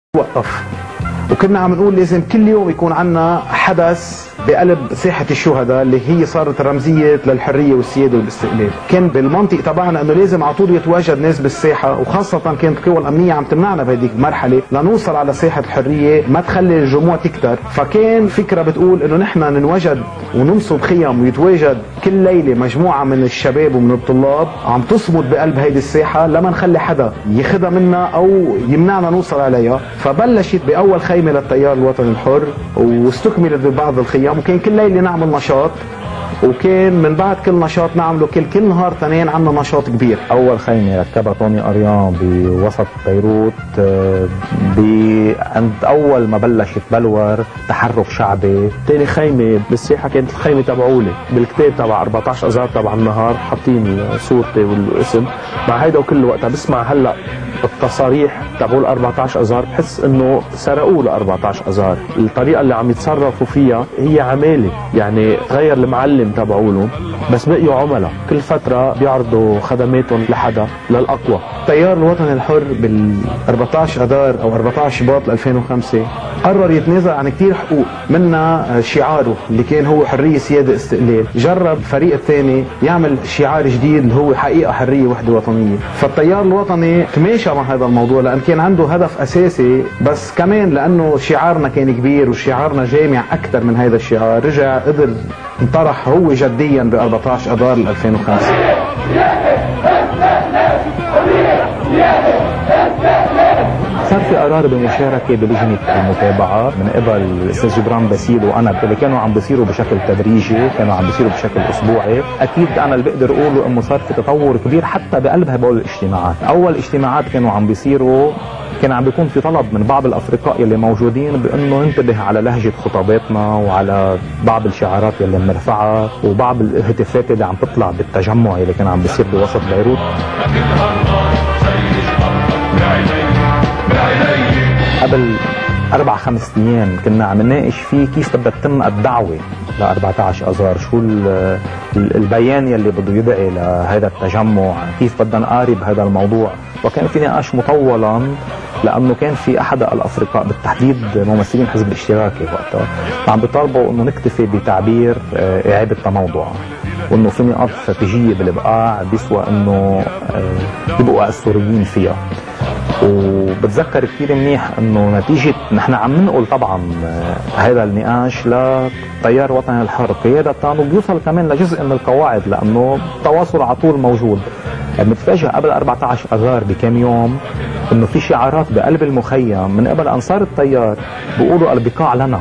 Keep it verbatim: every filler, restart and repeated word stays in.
وقف. وكنا عم نقول لازم كل يوم يكون عنا حدث بقلب ساحة الشهداء اللي هي صارت رمزية للحرية والسيادة والاستقلال. كان بالمنطق تبعنا انه لازم على طول يتواجد ناس بالساحة، وخاصة كانت القوى الامنية عم تمنعنا بهذيك المرحلة لنوصل على ساحة الحرية ما تخلي الجموع تكتر. فكان فكرة بتقول انه نحن ننوجد وننصب خيم ويتواجد كل ليلة مجموعة من الشباب ومن الطلاب عم تصمد بقلب هيدي الساحة لما نخلي حدا ياخدها منا او يمنعنا نوصل عليها. فبلشت باول خيمة للتيار الوطني الحر واستكملت ببعض الخيام، وكان كل ليلة نعمل نشاط، وكان من بعد كل نشاط نعمله كل كل نهار تنين عندنا نشاط كبير. اول خيمه ركبها طوني اريان بوسط بيروت عند اول ما بلشت بلور تحرك شعبي. ثاني خيمه بالساحه كانت الخيمه تبعولي بالكتاب تبع أربعطعش اذار تبع النهار، حاطين صورتي والاسم مع هيدا. وكل وقتها بسمع هلا التصاريح تبعول أربعطعش اذار بحس انه سرقوا ل أربعطعش اذار. الطريقه اللي عم يتصرفوا فيها هي عماله، يعني تغير المعلم تبعولهم بس بقيوا عملاء، كل فتره بيعرضوا خدماتهم لحدا للاقوى. التيار الوطني الحر بال أربعطعش اذار او أربعطعش شباط ألفين وخمسة قرر يتنازل عن كثير حقوق، منها شعاره اللي كان هو حريه سياده استقلال. جرب الفريق الثاني يعمل شعار جديد اللي هو حقيقه حريه وحده وطنيه. فالتيار الوطني تماشى مع هذا الموضوع لان كان عنده هدف اساسي، بس كمان لانه شعارنا كان كبير وشعارنا جامع اكثر من هذا الشعار رجع قدر انطرح هو جديا ب أربعطعش اذار ألفين وخمسة. صار في قرار بمشاركه بلجنه المتابعه من قبل الاستاذ جبران باسيل وانا، اللي كانوا عم بيصيروا بشكل تدريجي، كانوا عم بيصيروا بشكل اسبوعي. اكيد انا اللي بقدر اقوله انه صار في تطور كبير حتى بقلب هدول الاجتماعات. اول اجتماعات كانوا عم بيصيروا كان عم بيكون في طلب من بعض الافرقاء يلي موجودين بانه ننتبه على لهجه خطاباتنا وعلى بعض الشعارات يلي بنرفعها وبعض الهتافات اللي عم تطلع بالتجمع يلي كان عم بيصير بوسط بيروت. قبل أربع خمس أيام كنا عم نناقش فيه كيف بدها تتم الدعوة ل أربعطعش اذار، شو البيان يلي بده يدعي لهذا التجمع، كيف بدنا نقارب هذا الموضوع. وكان في نقاش مطولا لانه كان في احد الافرقاء بالتحديد ممثلين حزب الاشتراكي وقتها عم بيطالبوا انه نكتفي بتعبير اعاده تموضع، وانه في نقاط استراتيجيه بالبقاع بيسوى انه يبقوا السوريين فيها. وبتذكر كثير منيح انه نتيجه نحن عم ننقل طبعا هذا النقاش للتيار الوطني الحر قياده، وبيوصل كمان لجزء من القواعد لانه التواصل على طول موجود. بنتفاجئ قبل أربعطعش اذار بكم يوم انه في شعارات بقلب المخيم من قبل انصار التيار بيقولوا البقاع لنا.